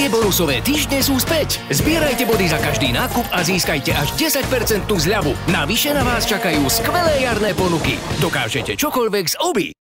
Tie bonusové týždne sú späť. Zbierajte body za každý nákup a získajte až 10% zľavu. Navyše na vás čakajú skvelé jarné ponuky. Dokážete čokoľvek z Obi.